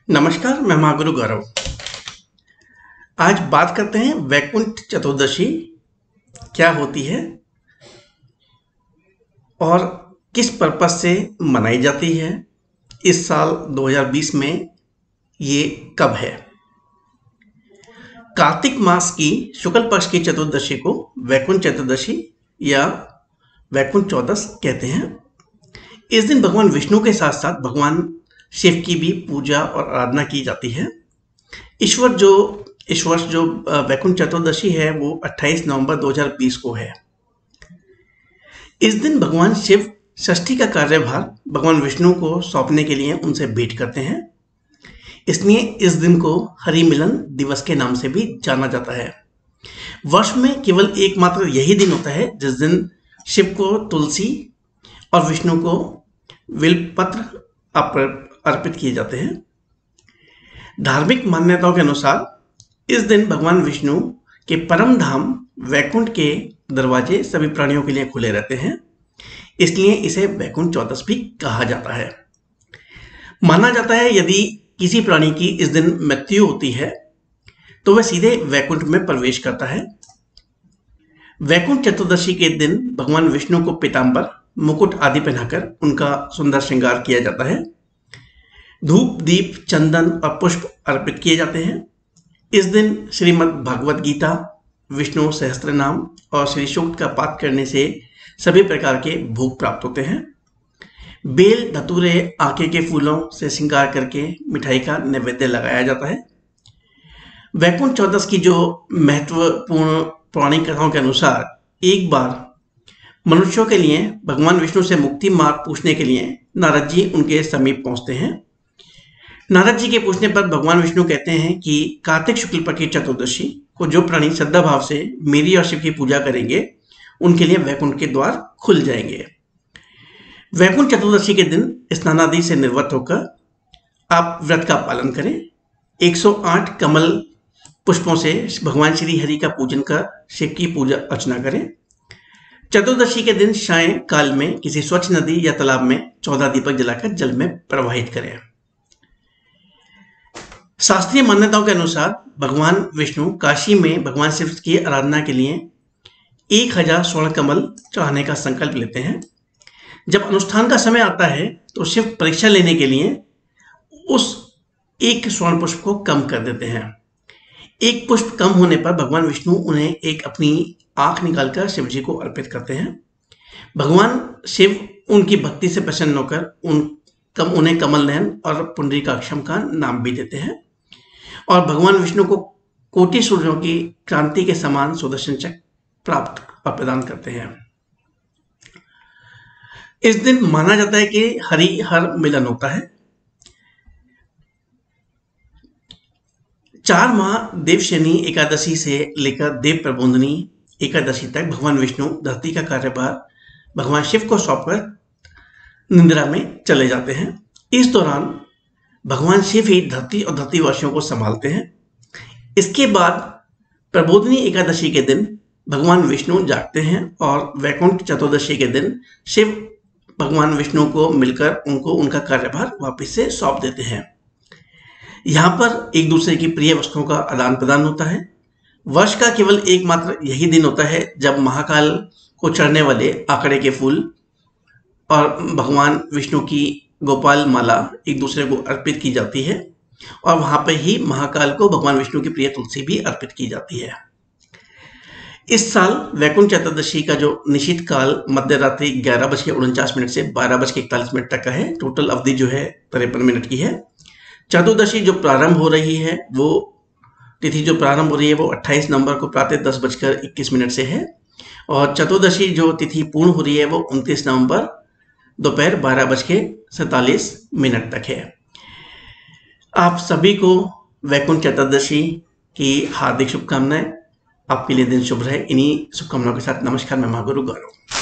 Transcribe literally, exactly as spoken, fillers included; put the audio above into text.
नमस्कार, मैं महागुरु गौरव। आज बात करते हैं वैकुंठ चतुर्दशी क्या होती है और किस पर्पस से मनाई जाती है। इस साल दो हज़ार बीस में ये कब है। कार्तिक मास की शुक्ल पक्ष की चतुर्दशी को वैकुंठ चतुर्दशी या वैकुंठ चौदस कहते हैं। इस दिन भगवान विष्णु के साथ साथ भगवान शिव की भी पूजा और आराधना की जाती है। ईश्वर जो इस वर्ष जो वैकुंठ चतुर्दशी है वो अट्ठाईस नवंबर दो हज़ार बीस को है। इस दिन भगवान शिव षष्ठी का कार्यभार भगवान विष्णु को सौंपने के लिए उनसे भेंट करते हैं। इसलिए इस दिन को हरि मिलन दिवस के नाम से भी जाना जाता है। वर्ष में केवल एकमात्र यही दिन होता है जिस दिन शिव को तुलसी और विष्णु को बिल्वपत्र अर्पित किए जाते हैं। धार्मिक मान्यताओं के अनुसार इस दिन भगवान विष्णु के परम धाम वैकुंठ के दरवाजे सभी प्राणियों के लिए खुले रहते हैं, इसलिए इसे वैकुंठ चौदस भी कहा जाता है। माना जाता है यदि किसी प्राणी की इस दिन मृत्यु होती है तो वह सीधे वैकुंठ में प्रवेश करता है। वैकुंठ चतुर्दशी के दिन भगवान विष्णु को पीतांबर, मुकुट आदि पहनाकर उनका सुंदर श्रृंगार किया जाता है। धूप, दीप, चंदन और पुष्प अर्पित किए जाते हैं। इस दिन श्रीमद् भागवत गीता, विष्णु सहस्त्र नाम और श्री सूक्त का पाठ करने से सभी प्रकार के भोग प्राप्त होते हैं। बेल, धतूरे, आके के फूलों से श्रृंगार करके मिठाई का नैवेद्य लगाया जाता है। वैकुंठ चौदस की जो महत्वपूर्ण पौराणिक कथाओं के अनुसार एक बार मनुष्यों के लिए भगवान विष्णु से मुक्ति मार्ग पूछने के लिए नारद जी उनके समीप पहुंचते हैं। नारद जी के पूछने पर भगवान विष्णु कहते हैं कि कार्तिक शुक्ल पक्ष की चतुर्दशी को जो प्राणी श्रद्धा भाव से मेरी और शिव की पूजा करेंगे उनके लिए वैकुंठ के द्वार खुल जाएंगे। वैकुंठ चतुर्दशी के दिन स्नानादि से निवृत्त होकर आप व्रत का पालन करें। एक सौ आठ कमल पुष्पों से भगवान श्री हरि का पूजन कर शिव की पूजा अर्चना करें। चतुर्दशी के दिन सायं काल में किसी स्वच्छ नदी या तालाब में चौदह दीपक जलाकर जल में प्रवाहित करें। शास्त्रीय मान्यताओं के अनुसार भगवान विष्णु काशी में भगवान शिव की आराधना के लिए एक हजार स्वर्ण कमल चढ़ाने का संकल्प लेते हैं। जब अनुष्ठान का समय आता है तो शिव परीक्षा लेने के लिए उस एक स्वर्ण पुष्प को कम कर देते हैं। एक पुष्प कम होने पर भगवान विष्णु उन्हें एक अपनी आंख निकालकर शिव जी को अर्पित करते हैं। भगवान शिव उनकी भक्ति से प्रसन्न होकर उन कम उन्हें कमल नयन और पुंडरीकाक्षम का नाम भी देते हैं और भगवान विष्णु को कोटि सूर्यों की क्रांति के समान सुदर्शन चक्र प्राप्त और प्रदान करते हैं। इस दिन माना जाता है कि हरि हर मिलन होता है। चार माह देवशयनी एकादशी से लेकर देव प्रबोधनी एकादशी तक भगवान विष्णु धरती का कार्यभार भगवान शिव को सौंपकर निद्रा में चले जाते हैं। इस दौरान भगवान शिव ही धरती और धरतीवासियों को संभालते हैं। इसके बाद प्रबोधनी एकादशी के दिन भगवान विष्णु जागते हैं और वैकुंठ चतुर्दशी के दिन शिव भगवान विष्णु को मिलकर उनको उनका कार्यभार वापस से सौंप देते हैं। यहाँ पर एक दूसरे की प्रिय वस्तुओं का आदान प्रदान होता है। वर्ष का केवल एकमात्र यही दिन होता है जब महाकाल को चढ़ने वाले आकड़े के फूल और भगवान विष्णु की गोपाल माला एक दूसरे को अर्पित की जाती है और वहां पर ही महाकाल को भगवान विष्णु की प्रिय तुलसी भी अर्पित की जाती है। इस साल वैकुंठ चतुर्दशी का जो निश्चित काल मध्य रात्रि ग्यारह बज के उनचास मिनट से बारह बज के इकतालीस मिनट तक का है। टोटल अवधि जो है तिरपन मिनट की है। चतुर्दशी जो प्रारंभ हो रही है वो तिथि जो प्रारंभ हो रही है वो अट्ठाईस नवंबर को प्रातः दस बजकर इक्कीस मिनट से है और चतुर्दशी जो तिथि पूर्ण हो रही है वो उनतीस नवंबर दोपहर बारह बज के सैतालीस मिनट तक है। आप सभी को वैकुंठ चतुर्दशी की हार्दिक शुभकामनाएं। आपके लिए दिन शुभ रहे। इन्हीं शुभकामनाओं के साथ नमस्कार, मैं महागुरु गौरव।